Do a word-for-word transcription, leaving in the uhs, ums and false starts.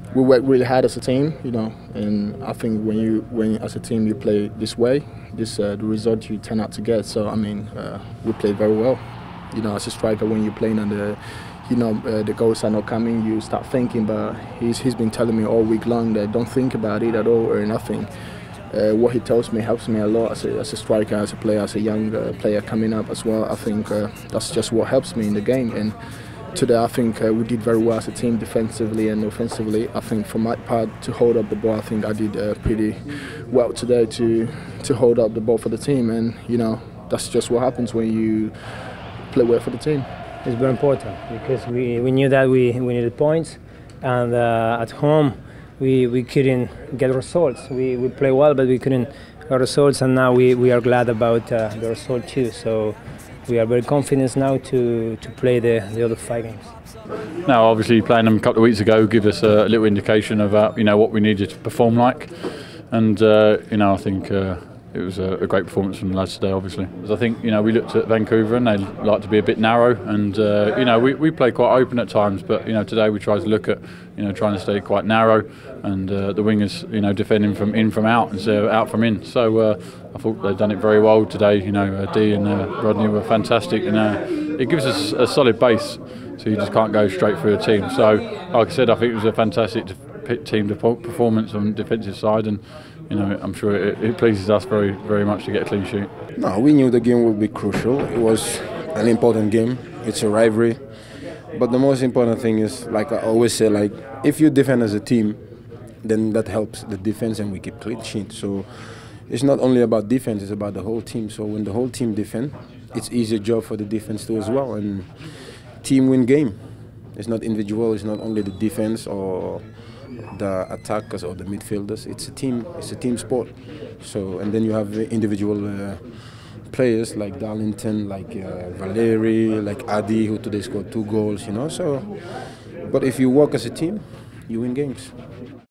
we work really hard as a team, you know, and I think when you when as a team you play this way, this uh, the result you turn out to get. So I mean, uh, we played very well. You know, as a striker, when you're playing on the, you know, uh, the goals are not coming, you start thinking. But he's he's been telling me all week long that don't think about it at all or nothing. Uh, what he tells me helps me a lot as a, as a striker, as a player, as a young uh, player coming up as well. I think uh, that's just what helps me in the game. And today, I think uh, we did very well as a team, defensively and offensively. I think for my part, to hold up the ball, I think I did uh, pretty well today to to hold up the ball for the team. And you know, that's just what happens when you play well for the team. It's very important because we, we knew that we, we needed points, and uh, at home we, we couldn't get results. We, we play well, but we couldn't get results, and now we, we are glad about uh, the result too. So we are very confident now to, to play the, the other five games. Now, obviously, playing them a couple of weeks ago give us a little indication of uh, you know what we needed to perform like, and uh, you know I think uh, it was a, a great performance from the lads today. Obviously, because I think you know we looked at Vancouver and they like to be a bit narrow, and uh, you know we, we play quite open at times, but you know today we tried to look at you know trying to stay quite narrow, and uh, the wingers you know defending from in from out instead of out from in. So uh, I thought they've done it very well today. You know, uh, Dee and uh, Rodney were fantastic, and uh, it gives us a solid base. So you just can't go straight through a team. So, like I said, I think it was a fantastic team performance on the defensive side, and you know, I'm sure it, it pleases us very, very much to get a clean sheet. No, we knew the game would be crucial. It was an important game. It's a rivalry, but the most important thing is, like I always say, like if you defend as a team, then that helps the defense, and we keep clean sheet. So it's not only about defense; it's about the whole team. So when the whole team defend, it's easier job for the defense too as well, and team win game. It's not individual. It's not only the defense or the attackers or the midfielders. It's a team. It's a team sport. So and then you have individual uh, players like Darlington, like uh, Valeri, like Adi, who today scored two goals. You know. So, but if you work as a team, you win games.